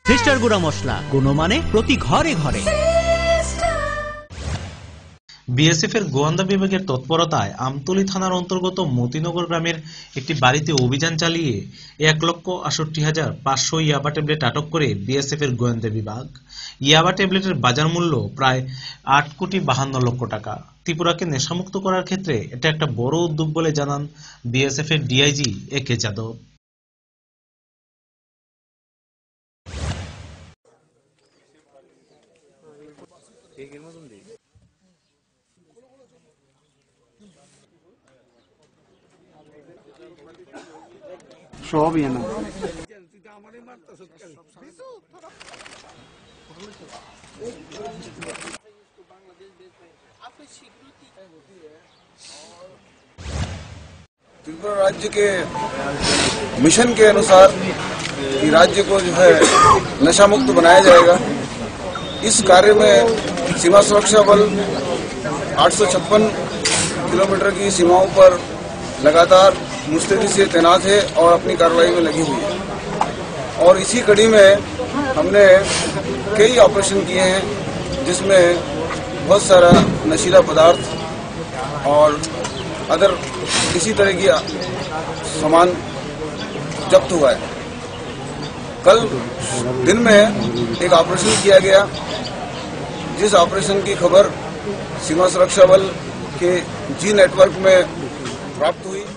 Sister গুঁড়া মশলা, গুণমানে প্রতি ঘরে ঘরে। বিএসএফ এর গোয়েন্দা বিভাগের তৎপরতায় আমতলী থানার অন্তর্গত মতিনগর গ্রামের একটি বাড়িতে অভিযান চালিয়ে ১,৬৮,৫০০ ইয়াবা ট্যাবলেট আটক করে বিএসএফ এর গোয়েন্দা বিভাগ। ইয়াবা ট্যাবলেটের বাজার মূল্য প্রায় ৮,৫২,০০,০০০ টাকা। ত্রিপুরাকে নেশামুক্ত করার ক্ষেত্রে এটা একটা বড় উদ্যোগ বলে জানান বিএসএফ এর ডিআইজি একে যাদব। সবই না त्रिपुरा राज्य के मिशन के अनुसार कि राज्य को जो है नशा मुक्त बनाया जाएगा, इस कार्य में सीमा सुरक्षा बल 856 किलोमीटर की सीमाओं पर लगातार मुस्तैदी से तैनात है और अपनी कार्रवाई में लगी हुई है। और इसी कड़ी में हमने कई ऑपरेशन किए हैं, जिसमें बहुत सारा नशीला पदार्थ और अदर इसी तरह की सामान जब्त हुआ है। कल दिन में एक ऑपरेशन किया गया, जिस ऑपरेशन की खबर सीमा सुरक्षा बल के जी नेटवर्क में प्राप्त हुई।